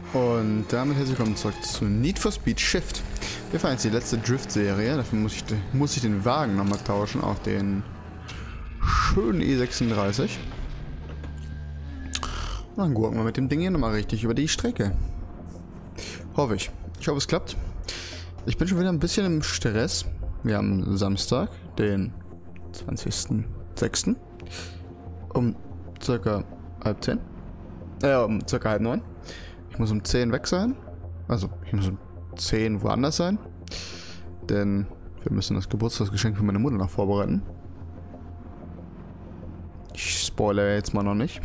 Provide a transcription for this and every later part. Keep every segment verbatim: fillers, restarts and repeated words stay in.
Und damit herzlich willkommen zurück zu Need for Speed Shift. Wir fahren jetzt die letzte Drift-Serie. Dafür muss ich, muss ich den Wagen nochmal tauschen, auch den schönen E sechsunddreißig. Und dann gucken wir mit dem Ding hier nochmal richtig über die Strecke. Hoffe ich. Ich hoffe, es klappt. Ich bin schon wieder ein bisschen im Stress. Wir haben Samstag, den zwanzigsten sechsten um circa halb zehn. Äh, um circa halb neun. Ich muss um zehn weg sein. Also, ich muss um zehn woanders sein. Denn wir müssen das Geburtstagsgeschenk für meine Mutter noch vorbereiten. Ich spoilere jetzt mal noch nicht.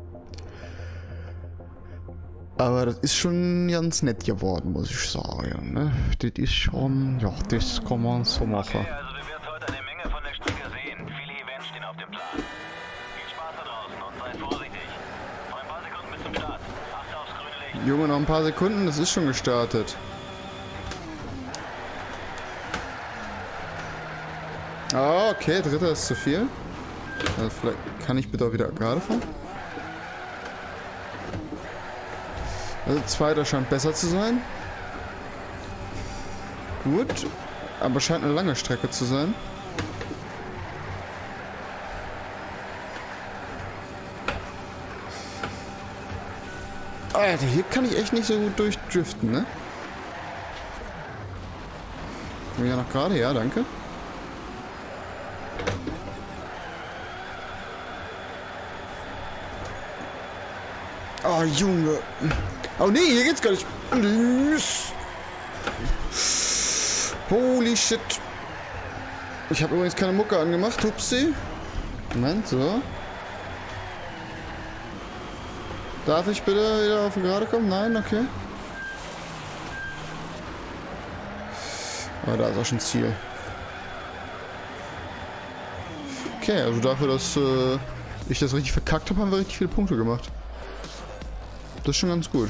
Aber das ist schon ganz nett geworden, muss ich sagen. Ne? Das ist schon, ja, das kann man so machen. Okay, also du wirst heute eine Menge von der Strecke sehen. Viele Events stehen auf dem Plan. Viel Spaß da draußen und sei vorsichtig. Noch ein paar Sekunden bis zum Start. Achte aufs grüne Licht. Junge, noch ein paar Sekunden, das ist schon gestartet. Ah, okay, dritter ist zu viel. Also vielleicht kann ich bitte auch wieder gerade fahren. Also zweiter scheint besser zu sein. Gut, aber scheint eine lange Strecke zu sein. Alter, hier kann ich echt nicht so gut durchdriften, ne? Bin ja noch gerade, ja, danke. Oh, Junge. Oh nee, hier geht's gar nicht. Holy shit. Ich habe übrigens keine Mucke angemacht. Hupsi. Moment, so. Darf ich bitte wieder auf die Gerade kommen? Nein, okay. Aber da ist auch schon Ziel. Okay, also dafür, dass äh, ich das richtig verkackt habe, haben wir richtig viele Punkte gemacht. Das ist schon ganz gut.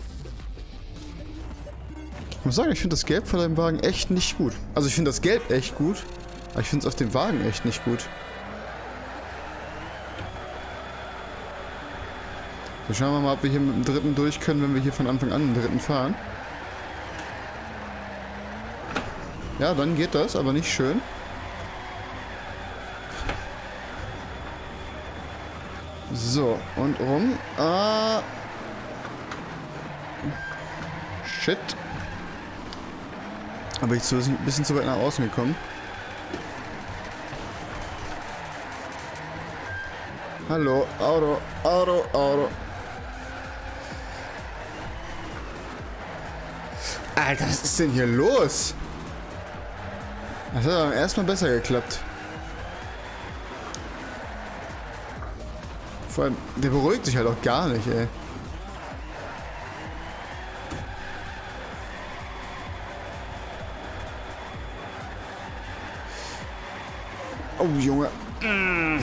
Ich muss sagen, ich finde das Gelb von deinem Wagen echt nicht gut. Also ich finde das Gelb echt gut, aber ich finde es auf dem Wagen echt nicht gut. So, schauen wir mal, ob wir hier mit dem dritten durch können, wenn wir hier von Anfang an den dritten fahren. Ja, dann geht das, aber nicht schön. So, und rum. Ah. Shit. Aber ich bin ein bisschen zu weit nach außen gekommen. Hallo, Auto, Auto, Auto. Alter, was ist denn hier los? Das hat beim ersten Mal besser geklappt. Vor allem, der beruhigt sich halt auch gar nicht, ey. Oh, Junge. Mm.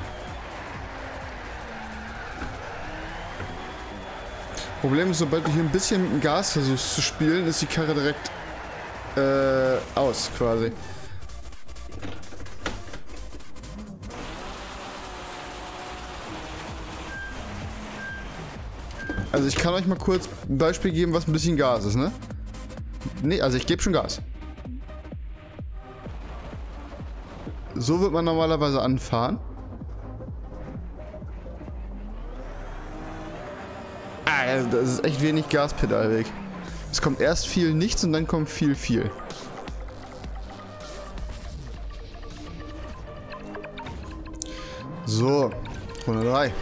Problem ist, sobald du hier ein bisschen mit dem Gas versuchst zu spielen, ist die Karre direkt äh, aus, quasi. Also ich kann euch mal kurz ein Beispiel geben, was ein bisschen Gas ist, ne? Ne, also ich gebe schon Gas. So wird man normalerweise anfahren. Ah, das ist echt wenig Gaspedalweg. Es kommt erst viel nichts und dann kommt viel viel. So, Runde drei.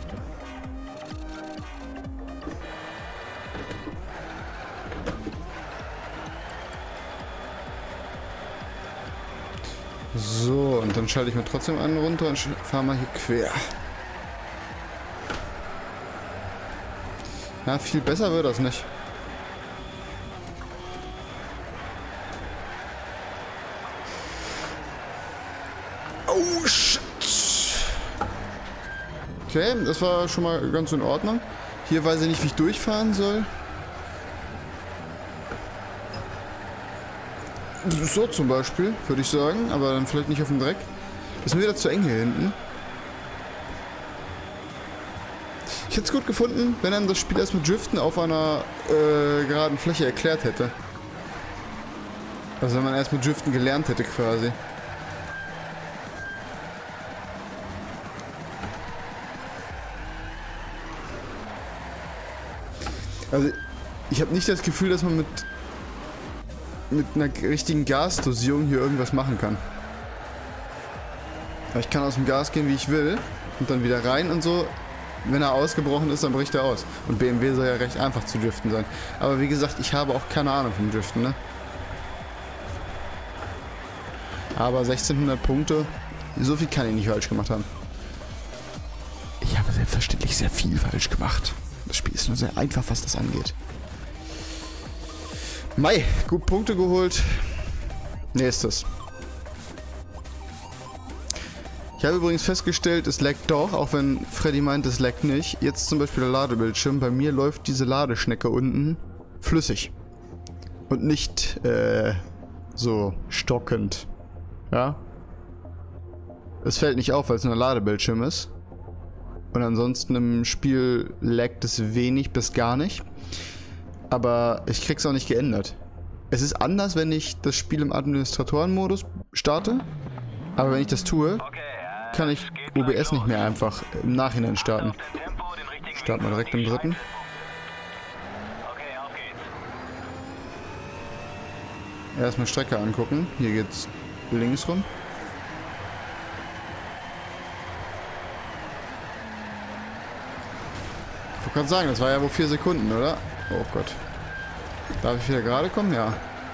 So, und dann schalte ich mir trotzdem einen runter und fahre mal hier quer. Ja, viel besser wird das nicht. Oh, shit. Okay, das war schon mal ganz in Ordnung. Hier weiß ich nicht, wie ich durchfahren soll. So zum Beispiel, würde ich sagen, aber dann vielleicht nicht auf dem Dreck. Ist mir wieder zu eng hier hinten. Ich hätte es gut gefunden, wenn einem das Spiel erst mit Driften auf einer äh, geraden Fläche erklärt hätte. Also wenn man erst mit Driften gelernt hätte quasi. Also ich habe nicht das Gefühl, dass man mit mit einer richtigen Gasdosierung hier irgendwas machen kann. Ich kann aus dem Gas gehen, wie ich will und dann wieder rein und so. Wenn er ausgebrochen ist, dann bricht er aus. Und B M W soll ja recht einfach zu driften sein. Aber wie gesagt, ich habe auch keine Ahnung vom Driften, ne? Aber sechzehnhundert Punkte, so viel kann ich nicht falsch gemacht haben. Ich habe selbstverständlich sehr viel falsch gemacht. Das Spiel ist nur sehr einfach, was das angeht. Mai, gut Punkte geholt. Nächstes. Ich habe übrigens festgestellt, es laggt doch, auch wenn Freddy meint, es laggt nicht. Jetzt zum Beispiel der Ladebildschirm. Bei mir läuft diese Ladeschnecke unten flüssig. Und nicht äh, so stockend. Ja? Es fällt nicht auf, weil es nur ein Ladebildschirm ist. Und ansonsten im Spiel laggt es wenig bis gar nicht. Aber ich krieg's auch nicht geändert. Es ist anders, wenn ich das Spiel im Administratorenmodus starte. Aber wenn ich das tue, kann ich O B S nicht mehr einfach im Nachhinein starten. Starten wir direkt im dritten. Erstmal Strecke angucken. Hier geht's links rum. Ich wollte gerade sagen, das war ja wohl vier Sekunden, oder? Oh Gott. Darf ich wieder gerade kommen? Ja.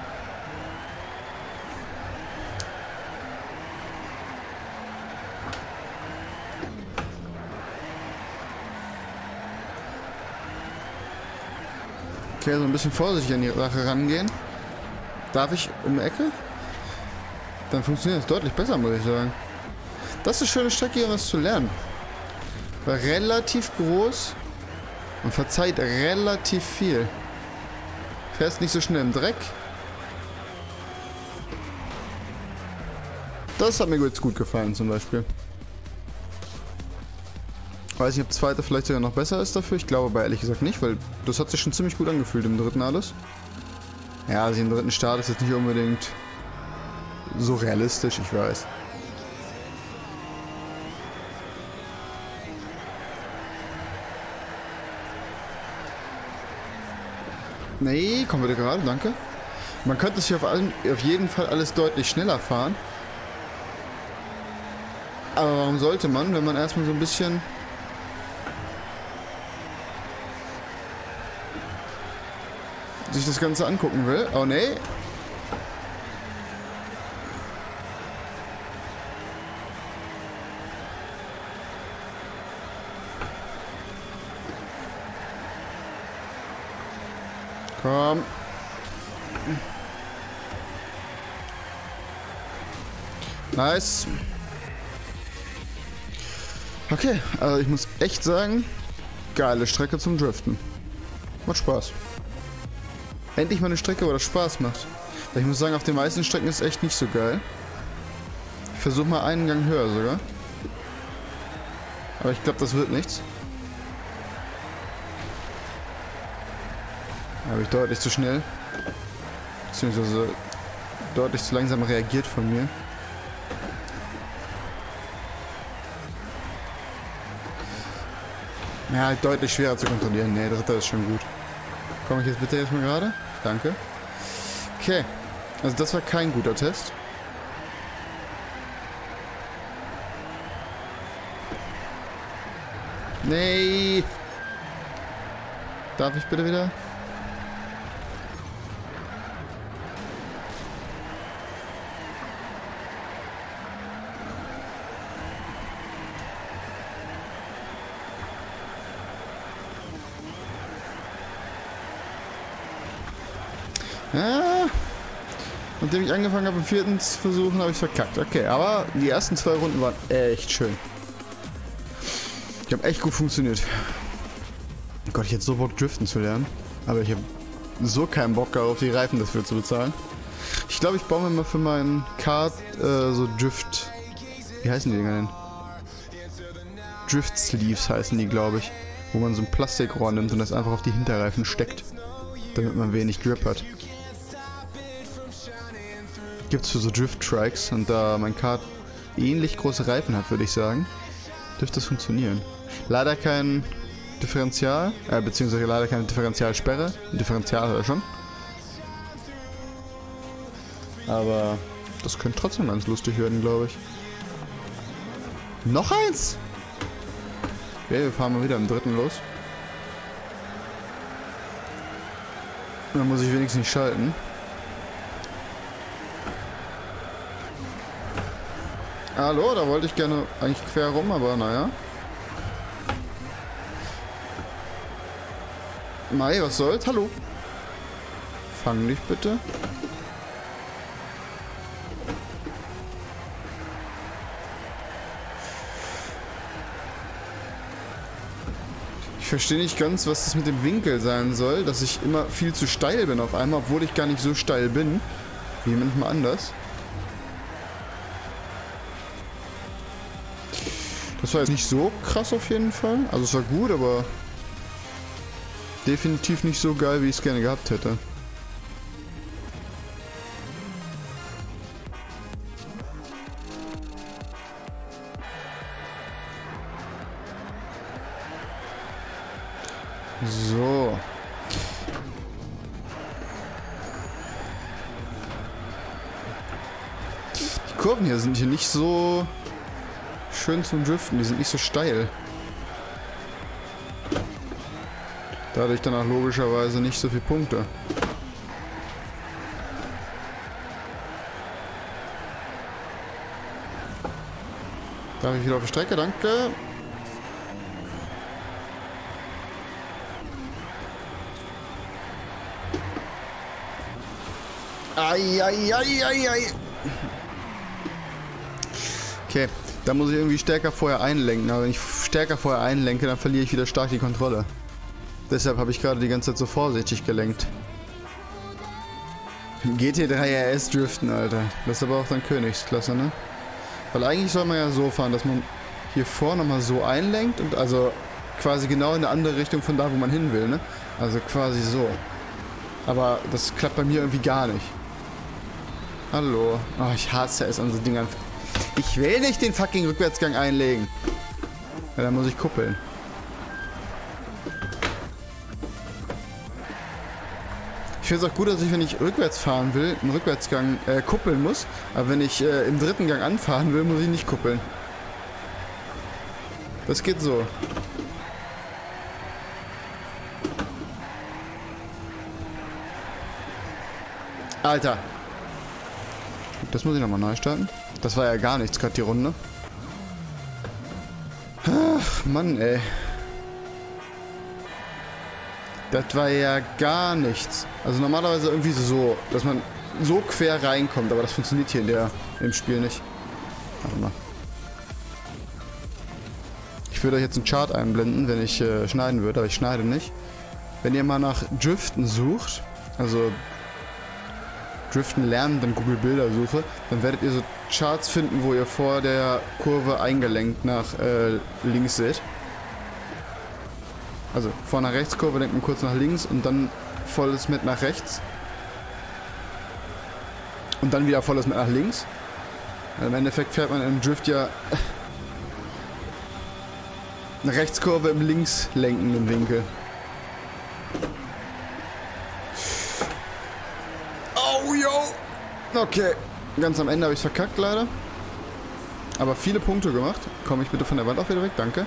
Okay, so ein bisschen vorsichtig an die Sache rangehen. Darf ich um die Ecke? Dann funktioniert es deutlich besser, muss ich sagen. Das ist eine schöne Strecke, hier um das zu lernen. War relativ groß und verzeiht relativ viel. Fährst nicht so schnell im Dreck. Das hat mir jetzt gut gefallen zum Beispiel. Weiß nicht, ob zweite vielleicht sogar noch besser ist dafür. Ich glaube aber ehrlich gesagt nicht, weil das hat sich schon ziemlich gut angefühlt im dritten alles. Ja, also im dritten Start ist jetzt nicht unbedingt so realistisch, ich weiß. Nee, komm bitte gerade, danke. Man könnte es hier auf, allem, auf jeden Fall alles deutlich schneller fahren. Aber warum sollte man, wenn man erstmal so ein bisschen... sich das Ganze angucken will? Oh nee. Komm. Nice. Okay, also ich muss echt sagen, geile Strecke zum Driften. Macht Spaß. Endlich mal eine Strecke, wo das Spaß macht. Weil ich muss sagen, auf den meisten Strecken ist es echt nicht so geil. Ich versuche mal einen Gang höher sogar. Aber ich glaube, das wird nichts. Da habe ich deutlich zu schnell. Beziehungsweise deutlich zu langsam reagiert von mir. Ja, deutlich schwerer zu kontrollieren. Ne, dritter ist schon gut. Komme ich jetzt bitte erstmal gerade? Danke. Okay. Also das war kein guter Test. Nee. Darf ich bitte wieder? Ja, nachdem ich angefangen habe, im vierten zu versuchen, habe ich verkackt. Okay, aber die ersten zwei Runden waren echt schön. Die haben echt gut funktioniert. Oh Gott, ich hätte so Bock, Driften zu lernen. Aber ich habe so keinen Bock darauf, die Reifen dafür zu bezahlen. Ich glaube, ich baue mir mal für meinen Kart äh, so Drift... Wie heißen die Dinger denn? Drift Sleeves heißen die, glaube ich. wo man so ein Plastikrohr nimmt und das einfach auf die Hinterreifen steckt, damit man wenig Grip hat. Gibt's für so Drift-Trikes und da mein Kart ähnlich große Reifen hat, würde ich sagen, dürfte das funktionieren. Leider kein Differential, äh, beziehungsweise leider keine Differentialsperre. Ein Differential hat er schon. Aber das könnte trotzdem ganz lustig werden, glaube ich. Noch eins! Okay, wir fahren mal wieder im dritten los. Dann muss ich wenigstens nicht schalten. Hallo, da wollte ich gerne eigentlich quer rum, aber naja. Mai, was soll's? Hallo. Fang dich bitte. Ich verstehe nicht ganz, was das mit dem Winkel sein soll, dass ich immer viel zu steil bin auf einmal, obwohl ich gar nicht so steil bin. Wie manchmal anders. Das war jetzt nicht so krass auf jeden Fall. Also es war gut, aber definitiv nicht so geil, wie ich es gerne gehabt hätte. So. Die Kurven hier sind hier nicht so schön zum Driften, die sind nicht so steil. Dadurch dann auch logischerweise nicht so viele Punkte. Darf ich wieder auf die Strecke? Danke. Ai, ai, ai, ai, ai. Okay, da muss ich irgendwie stärker vorher einlenken. Aber wenn ich stärker vorher einlenke, dann verliere ich wieder stark die Kontrolle. Deshalb habe ich gerade die ganze Zeit so vorsichtig gelenkt. G T drei R S driften, Alter. Das ist aber auch dann Königsklasse, ne? Weil eigentlich soll man ja so fahren, dass man hier vorne mal so einlenkt und also quasi genau in eine andere Richtung von da, wo man hin will, ne? Also quasi so. Aber das klappt bei mir irgendwie gar nicht. Hallo. Oh, ich hasse es an so Dingern. Ich will nicht den fucking Rückwärtsgang einlegen. Ja, dann muss ich kuppeln. Ich finde es auch gut, dass ich, wenn ich rückwärts fahren will, einen Rückwärtsgang äh, kuppeln muss. Aber wenn ich äh, im dritten Gang anfahren will, muss ich nicht kuppeln. Das geht so. Alter. Das muss ich nochmal neu starten. Das war ja gar nichts gerade die Runde. Ach, Mann, ey. Das war ja gar nichts. Also normalerweise irgendwie so, dass man so quer reinkommt, aber das funktioniert hier in der, im Spiel nicht. Warte mal. Ich würde euch jetzt einen Chart einblenden, wenn ich äh, schneiden würde, aber ich schneide nicht. Wenn ihr mal nach Driften sucht, also Driften lernen, dann Google Bildersuche, dann werdet ihr so Charts finden, wo ihr vor der Kurve eingelenkt nach äh, links seht. Also vor einer Rechtskurve lenkt man kurz nach links und dann volles mit nach rechts. Und dann wieder volles mit nach links. Also im Endeffekt fährt man im Drift ja eine Rechtskurve im links lenkenden Winkel. Oh, yo! Okay, ganz am Ende habe ich es verkackt leider. Aber viele Punkte gemacht. Komme ich bitte von der Wand auch wieder weg, danke.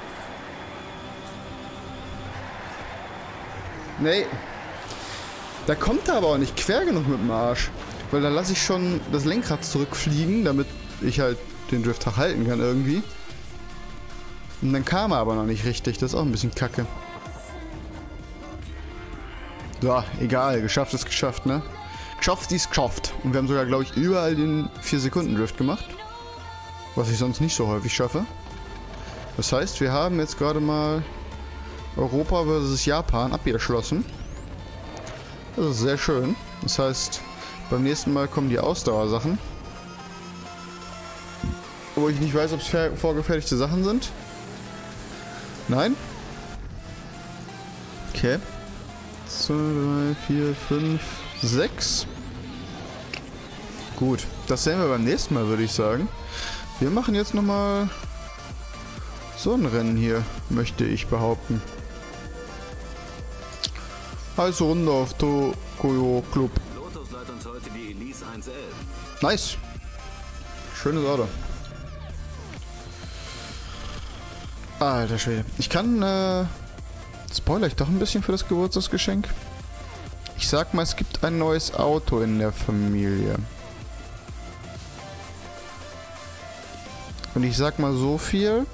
Nee. Da kommt er aber auch nicht quer genug mit dem Arsch. Weil da lasse ich schon das Lenkrad zurückfliegen, damit ich halt den Drift halten kann irgendwie. Und dann kam er aber noch nicht richtig. Das ist auch ein bisschen kacke. So, egal. Geschafft ist geschafft, ne? Geschafft ist geschafft. Und wir haben sogar, glaube ich, überall den vier Sekunden Drift gemacht. Was ich sonst nicht so häufig schaffe. Das heißt, wir haben jetzt gerade mal Europa versus Japan abgeschlossen. Das ist sehr schön. Das heißt, beim nächsten Mal kommen die Ausdauersachen. Wo ich nicht weiß, ob es vorgefertigte Sachen sind. Nein? Okay. zwei, drei, vier, fünf, sechs. Gut, das sehen wir beim nächsten Mal, würde ich sagen. Wir machen jetzt nochmal so ein Rennen hier, möchte ich behaupten. Also Runde auf Tokoyo Club. Lotus leiht uns heute die Elise eins L. Nice. Schönes Auto. Alter Schwede. Ich kann, äh... spoiler ich doch ein bisschen für das Geburtstagsgeschenk. Ich sag mal, es gibt ein neues Auto in der Familie. Und ich sag mal so viel.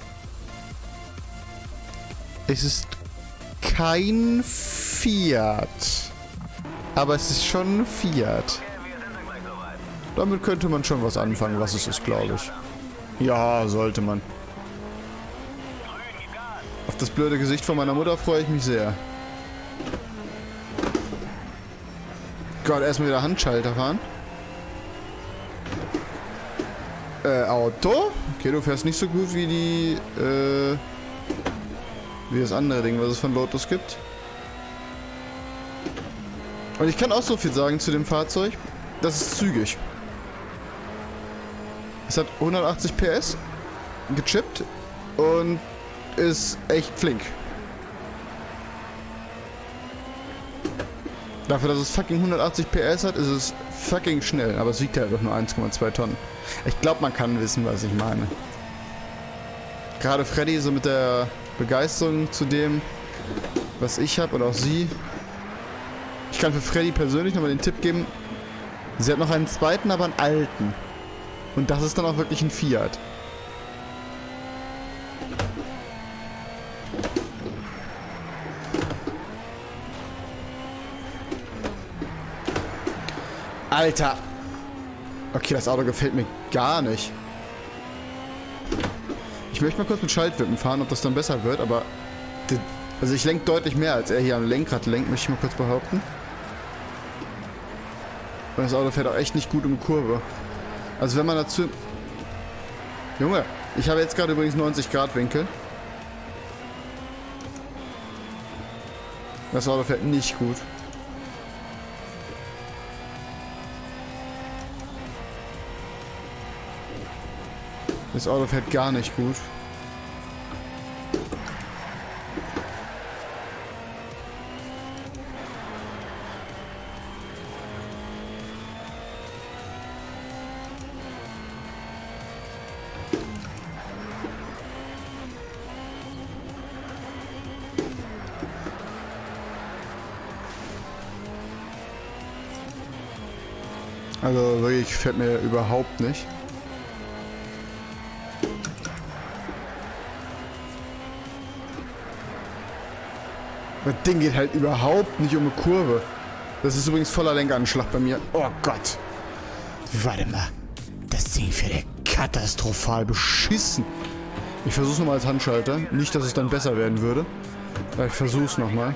Es ist kein Fiat. Aber es ist schon ein Fiat. Damit könnte man schon was anfangen, was es ist, glaube ich. Ja, sollte man. Auf das blöde Gesicht von meiner Mutter freue ich mich sehr. Gott, erstmal wieder Handschalter fahren. Äh, Auto? Okay, du fährst nicht so gut wie die, äh... wie das andere Ding, was es von Lotus gibt. Und ich kann auch so viel sagen zu dem Fahrzeug. Das ist zügig. Es hat hundertachtzig P S, gechippt und ist echt flink. Dafür, dass es fucking hundertachtzig P S hat, ist es fucking schnell. Aber es wiegt halt doch nur eins Komma zwei Tonnen. Ich glaube, man kann wissen, was ich meine. Gerade Freddy so mit der Begeisterung zu dem, was ich habe und auch sie. Ich kann für Freddy persönlich nochmal den Tipp geben, sie hat noch einen zweiten, aber einen alten. Und das ist dann auch wirklich ein Fiat. Alter! Okay, das Auto gefällt mir gar nicht. Ich möchte mal kurz mit Schaltwippen fahren, ob das dann besser wird, aber... Also ich lenke deutlich mehr, als er hier am Lenkrad lenkt, möchte ich mal kurz behaupten. Und das Auto fährt auch echt nicht gut um Kurve. Also wenn man dazu... Junge, ich habe jetzt gerade übrigens neunzig Grad Winkel. Das Auto fährt nicht gut. Das Auto fährt gar nicht gut. Also wirklich fährt mir überhaupt nicht. Das Ding geht halt überhaupt nicht um eine Kurve. Das ist übrigens voller Lenkeranschlag bei mir. Oh Gott. Warte mal. Das Ding fährt ja katastrophal beschissen. Ich versuch's nochmal als Handschalter. Nicht, dass es dann besser werden würde. Aber ich versuch's nochmal.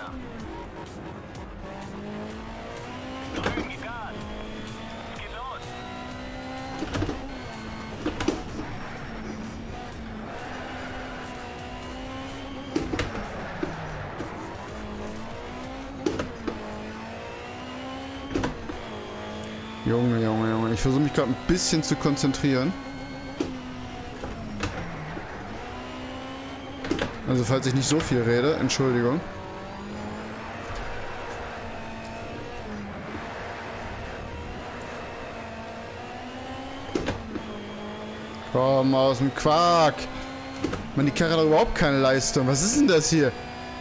Junge, Junge, Junge. Ich versuche mich gerade ein bisschen zu konzentrieren. Also falls ich nicht so viel rede, Entschuldigung. Komm aus dem Quark. Mann, die Karre hat überhaupt keine Leistung. Was ist denn das hier?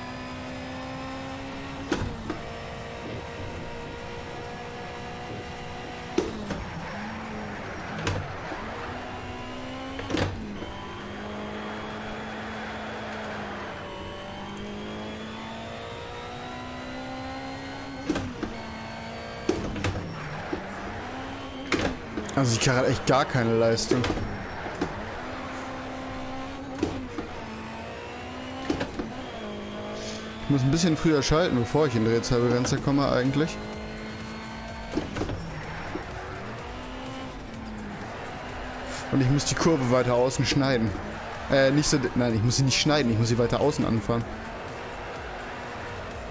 Also die Karre hat echt gar keine Leistung. Ich muss ein bisschen früher schalten, bevor ich in Drehzahlbegrenzer komme eigentlich. Und ich muss die Kurve weiter außen schneiden. Äh, nicht so... Nein, ich muss sie nicht schneiden, ich muss sie weiter außen anfahren.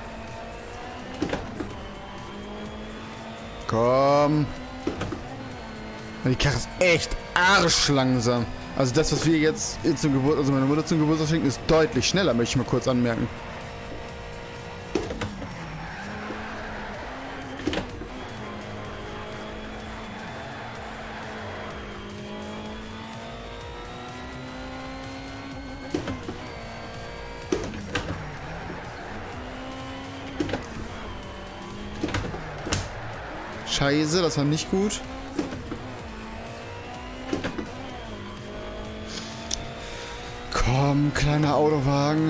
komm. Die Karre ist echt arschlangsam. Also das, was wir jetzt zum Geburtstag, also meine Mutter zum Geburtstag schenken, ist deutlich schneller, möchte ich mal kurz anmerken. Scheiße, das war nicht gut. Komm, kleiner Autowagen.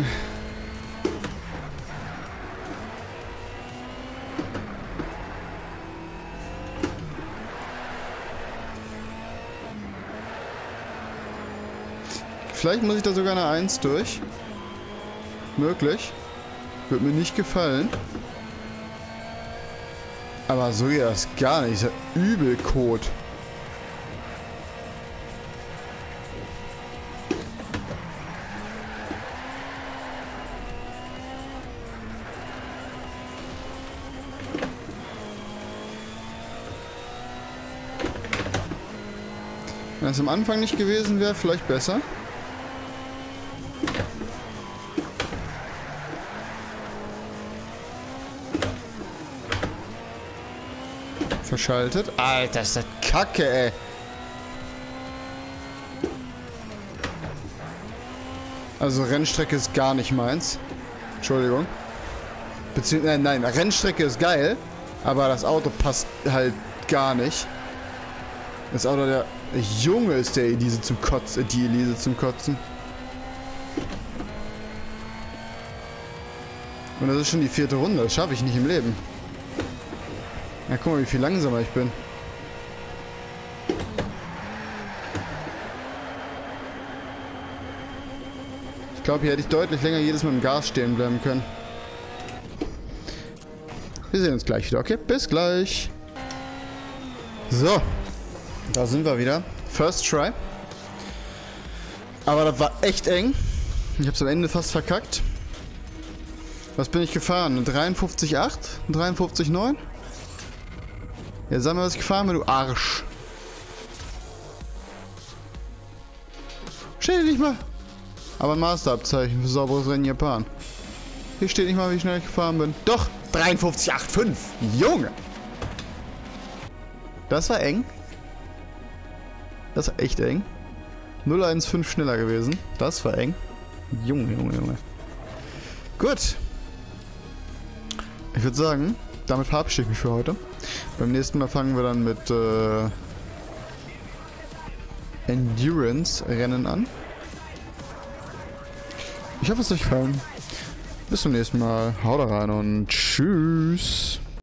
Vielleicht muss ich da sogar eine eins durch. Möglich. Wird mir nicht gefallen. Aber so geht das gar nicht. Ist ja übel Kot. Wenn es am Anfang nicht gewesen wäre, vielleicht besser. Verschaltet. Alter, ist das Kacke, ey. Also Rennstrecke ist gar nicht meins. Entschuldigung. Beziehungsweise, nein, nein, Rennstrecke ist geil, aber das Auto passt halt gar nicht. Das Auto der Junge ist der Elise zum Kotzen, die Elise zum Kotzen. Und das ist schon die vierte Runde, das schaffe ich nicht im Leben. Ja, guck mal, wie viel langsamer ich bin. Ich glaube, hier hätte ich deutlich länger jedes Mal im Gas stehen bleiben können. Wir sehen uns gleich wieder, okay? Bis gleich. So. Da sind wir wieder. First try. Aber das war echt eng. Ich habe es am Ende fast verkackt. Was bin ich gefahren? Eine dreiundfünfzig Komma acht? Eine dreiundfünfzig Komma neun? Ja, sag mal, was ich gefahren bin, du Arsch. Steht nicht mal. Aber ein Masterabzeichen für sauberes Rennen Japan. Hier steht nicht mal, wie schnell ich gefahren bin. Doch, dreiundfünfzig Komma fünfundachtzig. Junge. Das war eng. Das war echt eng. null Komma fünfzehn schneller gewesen. Das war eng. Junge, Junge, Junge. Gut. Ich würde sagen, damit verabschiede ich mich für heute. Beim nächsten Mal fangen wir dann mit äh, Endurance-Rennen an. Ich hoffe, es hat euch gefallen. Bis zum nächsten Mal. Haut rein und tschüss.